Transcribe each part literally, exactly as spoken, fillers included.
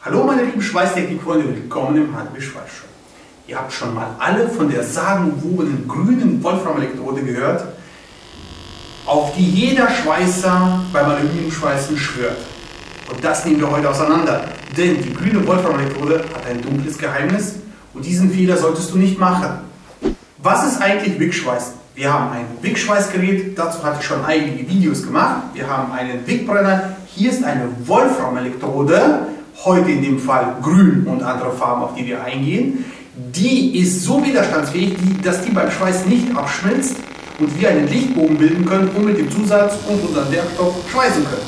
Hallo meine lieben Schweißtechnik-Freunde, willkommen im Hardware-Schweiß-Show. Ihr habt schon mal alle von der sagenumwobenen grünen Wolfram-Elektrode gehört, auf die jeder Schweißer beim Aluminiumschweißen schwört. Und das nehmen wir heute auseinander, denn die grüne Wolfram-Elektrode hat ein dunkles Geheimnis und diesen Fehler solltest du nicht machen. Was ist eigentlich Wickschweißen? Wir haben ein Wickschweißgerät, dazu hatte ich schon einige Videos gemacht. Wir haben einen Wickbrenner, hier ist eine Wolfram-Elektrode, heute in dem Fall grün und andere Farben, auf die wir eingehen. Die ist so widerstandsfähig, dass die beim Schweiß nicht abschmilzt und wir einen Lichtbogen bilden können und mit dem Zusatz und unseren Werkstoff schweißen können.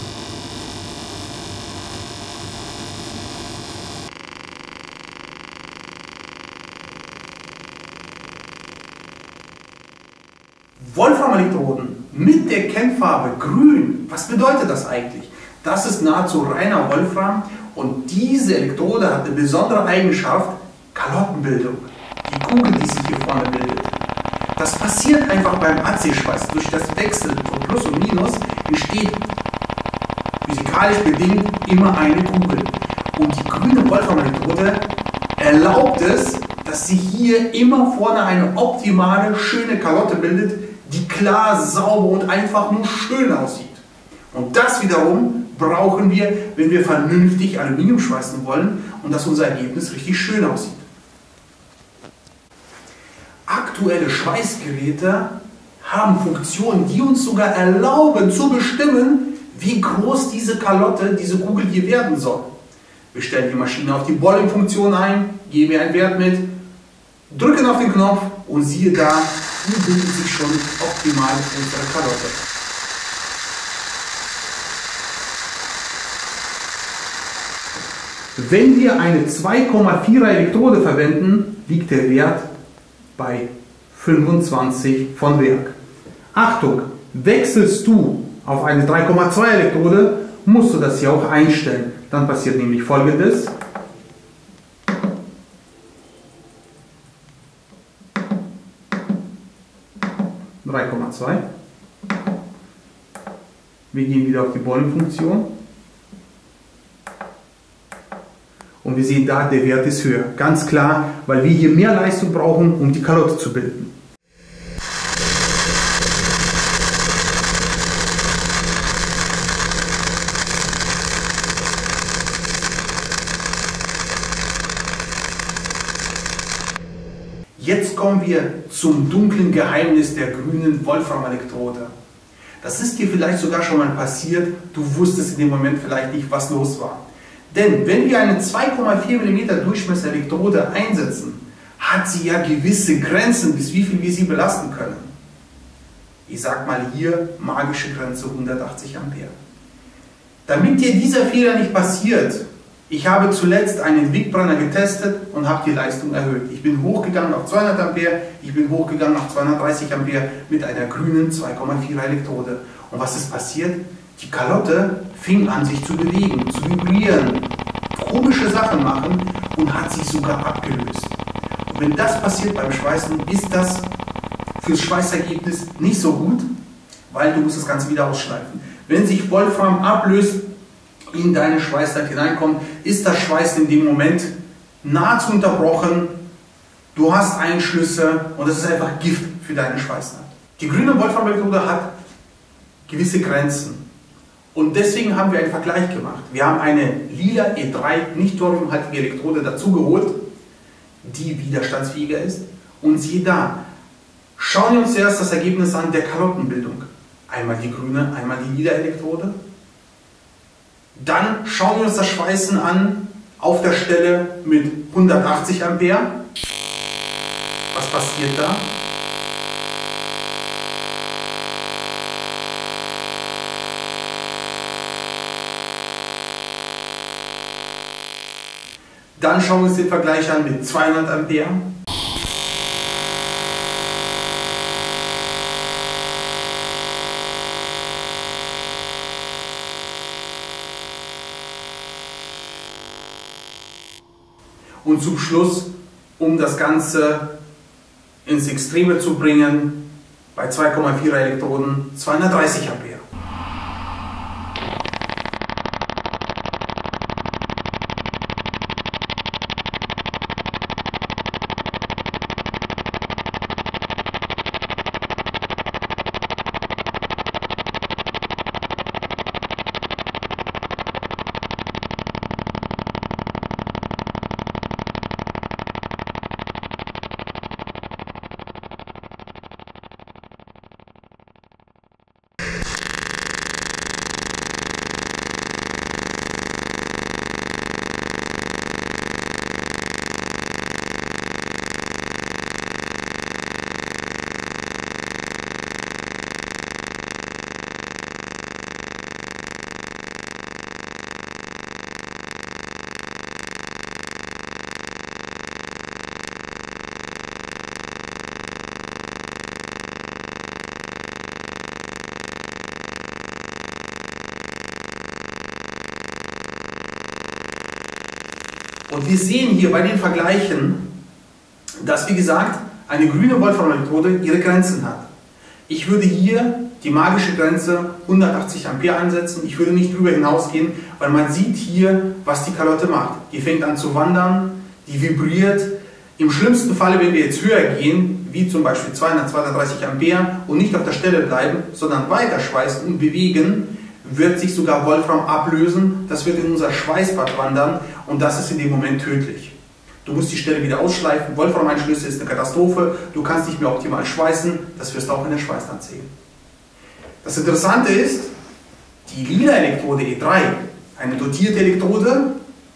Wolfram-Elektroden mit der Kennfarbe grün, was bedeutet das eigentlich? Das ist nahezu reiner Wolfram und diese Elektrode hat eine besondere Eigenschaft, Kalottenbildung. Die Kugel, die sich hier vorne bildet. Das passiert einfach beim A C-Schweiß. Durch das Wechseln von Plus und Minus entsteht physikalisch bedingt immer eine Kugel. Und die grüne Wolfram-Elektrode erlaubt es, dass sich hier immer vorne eine optimale, schöne Kalotte bildet, die klar, sauber und einfach nur schön aussieht. Und das wiederum brauchen wir, wenn wir vernünftig Aluminium schweißen wollen und dass unser Ergebnis richtig schön aussieht. Aktuelle Schweißgeräte haben Funktionen, die uns sogar erlauben zu bestimmen, wie groß diese Kalotte, diese Kugel hier werden soll. Wir stellen die Maschine auf die Bolling-Funktion ein, geben ihr einen Wert mit, drücken auf den Knopf und siehe da, hier bildet sich schon optimal unsere Kalotte. Wenn wir eine zwei Komma vierer Elektrode verwenden, liegt der Wert bei fünfundzwanzig von Werk. Achtung, wechselst du auf eine drei Komma zwei Elektrode, musst du das hier auch einstellen. Dann passiert nämlich Folgendes. drei Komma zwei. Wir gehen wieder auf die Bollenfunktion. Und wir sehen da, der Wert ist höher. Ganz klar, weil wir hier mehr Leistung brauchen, um die Kalotte zu bilden. Jetzt kommen wir zum dunklen Geheimnis der grünen Wolfram-Elektrode. Das ist dir vielleicht sogar schon mal passiert, du wusstest in dem Moment vielleicht nicht, was los war. Denn wenn wir eine zwei Komma vier Millimeter Durchmesser Elektrode einsetzen, hat sie ja gewisse Grenzen, bis wie viel wir sie belasten können. Ich sag mal hier magische Grenze hundertachtzig Ampere. Damit dir dieser Fehler nicht passiert, ich habe zuletzt einen Wickbrenner getestet und habe die Leistung erhöht. Ich bin hochgegangen auf zweihundert Ampere, ich bin hochgegangen auf zweihundertdreißig Ampere mit einer grünen zwei Komma vierer Elektrode. Und was ist passiert? Die Kalotte fing an sich zu bewegen, zu vibrieren, komische Sachen machen und hat sich sogar abgelöst. Und wenn das passiert beim Schweißen, ist das fürs Schweißergebnis nicht so gut, weil du musst das Ganze wieder ausschleifen. Wenn sich Wolfram ablöst, in deine Schweißdart hineinkommt, ist das Schweißen in dem Moment nahezu unterbrochen. Du hast Einschlüsse und das ist einfach Gift für deine Schweißdart. Die grüne Wolfram-Elektrode hat gewisse Grenzen. Und deswegen haben wir einen Vergleich gemacht. Wir haben eine lila E drei nicht thoriumhaltige Elektrode dazu geholt, die widerstandsfähiger ist. Und siehe da, schauen wir uns zuerst das Ergebnis an der Kalottenbildung. Einmal die grüne, einmal die lila Elektrode. Dann schauen wir uns das Schweißen an auf der Stelle mit hundertachtzig Ampere. Was passiert da? Dann schauen wir uns den Vergleich an mit zweihundert Ampere. Und zum Schluss, um das Ganze ins Extreme zu bringen, bei zwei Komma vierer Elektroden zweihundertdreißig Ampere. Und wir sehen hier bei den Vergleichen, dass, wie gesagt, eine grüne Wolfram-Elektrode ihre Grenzen hat. Ich würde hier die magische Grenze hundertachtzig Ampere einsetzen. Ich würde nicht drüber hinausgehen, weil man sieht hier, was die Kalotte macht. Die fängt an zu wandern, die vibriert. Im schlimmsten Falle, wenn wir jetzt höher gehen, wie zum Beispiel zweihundert, zweihundertdreißig Ampere und nicht auf der Stelle bleiben, sondern weiter schweißen und bewegen, wird sich sogar Wolfram ablösen. Das wird in unser Schweißbad wandern und das ist in dem Moment tödlich. Du musst die Stelle wieder ausschleifen. Wolfram-Einschlüsse ist eine Katastrophe. Du kannst nicht mehr optimal schweißen. Das wirst du auch in der Schweißnaht sehen. Das Interessante ist, die lila Elektrode E drei, eine dotierte Elektrode,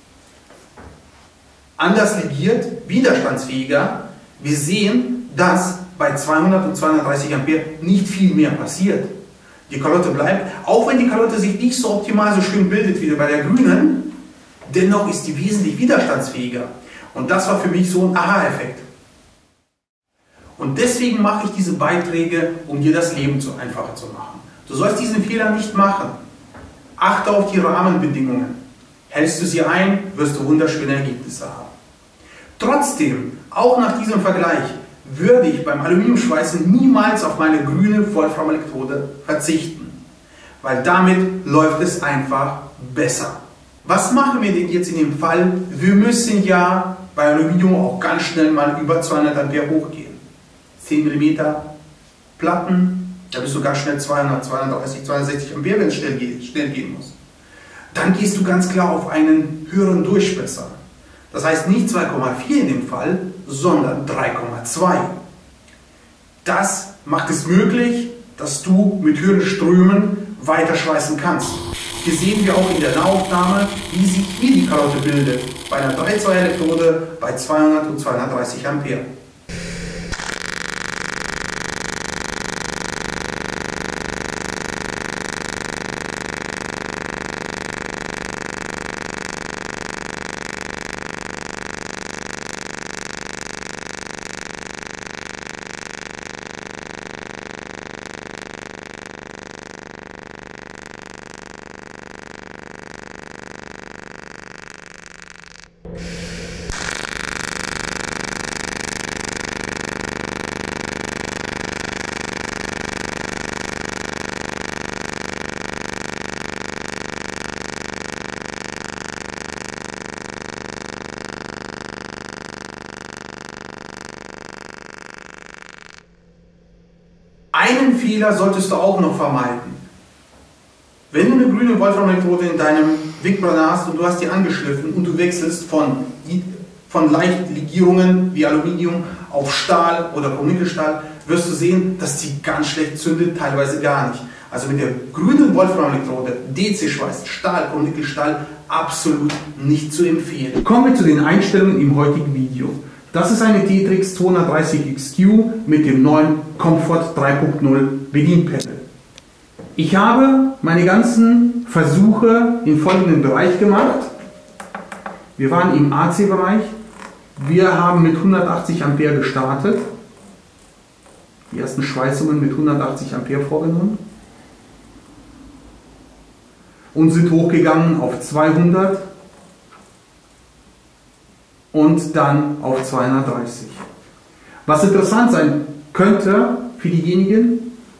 anders legiert, widerstandsfähiger. Wir sehen, dass bei zweihundert und zweihundertdreißig Ampere nicht viel mehr passiert. Die Kalotte bleibt, auch wenn die Kalotte sich nicht so optimal so schön bildet wie bei der grünen, dennoch ist die wesentlich widerstandsfähiger. Und das war für mich so ein Aha-Effekt. Und deswegen mache ich diese Beiträge, um dir das Leben so einfacher zu machen. Du sollst diesen Fehler nicht machen. Achte auf die Rahmenbedingungen. Hältst du sie ein, wirst du wunderschöne Ergebnisse haben. Trotzdem, auch nach diesem Vergleich, würde ich beim Aluminiumschweißen niemals auf meine grüne Wolfram-Elektrode verzichten. Weil damit läuft es einfach besser. Was machen wir denn jetzt in dem Fall? Wir müssen ja bei Aluminium auch ganz schnell mal über zweihundert Ampere hochgehen. zehn Millimeter Platten, da bist du ganz schnell zweihundert, zweihundertdreißig, zweihundertsechzig Ampere, wenn es schnell, geht, schnell gehen muss. Dann gehst du ganz klar auf einen höheren Durchmesser. Das heißt nicht zwei Komma vier in dem Fall, sondern drei Komma zwei. Das macht es möglich, dass du mit höheren Strömen weiter schweißen kannst. Hier sehen wir auch in der Nahaufnahme, wie sich hier die Kalotte bildet, bei einer drei Komma zwei Elektrode bei zweihundert und zweihundertdreißig Ampere. Einen Fehler solltest du auch noch vermeiden. Wenn du eine grüne Wolfram-Elektrode in deinem Wickbrenner hast und du hast die angeschliffen und du wechselst von, von Leichtlegierungen wie Aluminium auf Stahl oder Nickelstahl, wirst du sehen, dass die ganz schlecht zündet, teilweise gar nicht. Also mit der grünen Wolfram-Elektrode, D C-Schweiß, Stahl und Nickelstahl absolut nicht zu empfehlen. Kommen wir zu den Einstellungen im heutigen Video. Das ist eine T T X zweihundertdreißig X Q mit dem neuen Comfort drei Punkt null Bedienpanel. Ich habe meine ganzen Versuche im folgenden Bereich gemacht. Wir waren im A C-Bereich. Wir haben mit hundertachtzig Ampere gestartet. Die ersten Schweißungen mit hundertachtzig Ampere vorgenommen. Und sind hochgegangen auf zweihundert. Und dann auf zweihundertdreißig. Was interessant sein könnte für diejenigen,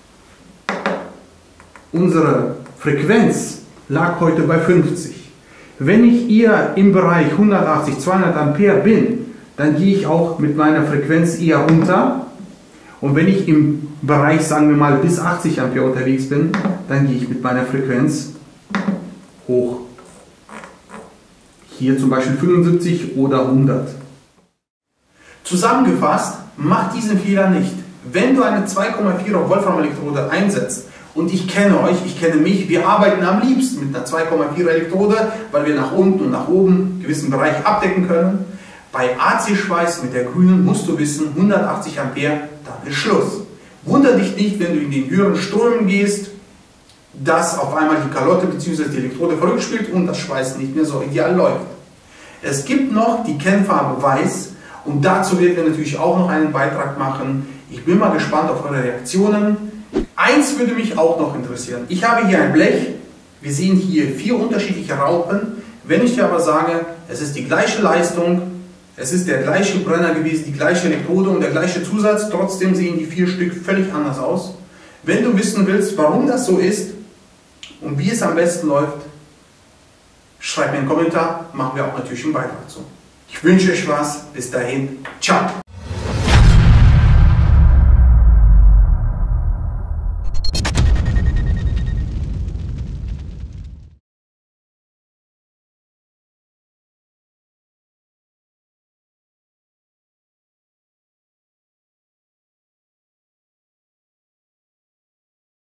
unsere Frequenz lag heute bei fünfzig. Wenn ich eher im Bereich hundertachtzig, zweihundert Ampere bin, dann gehe ich auch mit meiner Frequenz eher runter. Und wenn ich im Bereich, sagen wir mal, bis achtzig Ampere unterwegs bin, dann gehe ich mit meiner Frequenz hoch. Hier zum Beispiel fünfundsiebzig oder hundert. Zusammengefasst, mach diesen Fehler nicht. Wenn du eine zwei Komma vierer Wolfram-Elektrode einsetzt, und ich kenne euch, ich kenne mich, wir arbeiten am liebsten mit einer zwei Komma vierer Elektrode, weil wir nach unten und nach oben einen gewissen Bereich abdecken können. Bei A C-Schweiß mit der grünen musst du wissen, hundertachtzig Ampere, dann ist Schluss. Wunder dich nicht, wenn du in den höheren Strömen gehst, dass auf einmal die Kalotte bzw. die Elektrode verrückt spielt und das Schweißen nicht mehr so ideal läuft. Es gibt noch die Kennfarbe Weiß und dazu werden wir natürlich auch noch einen Beitrag machen. Ich bin mal gespannt auf eure Reaktionen. Eins würde mich auch noch interessieren. Ich habe hier ein Blech. Wir sehen hier vier unterschiedliche Raupen. Wenn ich dir aber sage, es ist die gleiche Leistung, es ist der gleiche Brenner gewesen, die gleiche Elektrode und der gleiche Zusatz, trotzdem sehen die vier Stück völlig anders aus. Wenn du wissen willst, warum das so ist und wie es am besten läuft, schreib mir einen Kommentar, machen wir auch natürlich einen Beitrag zu. Ich wünsche euch was, bis dahin, ciao!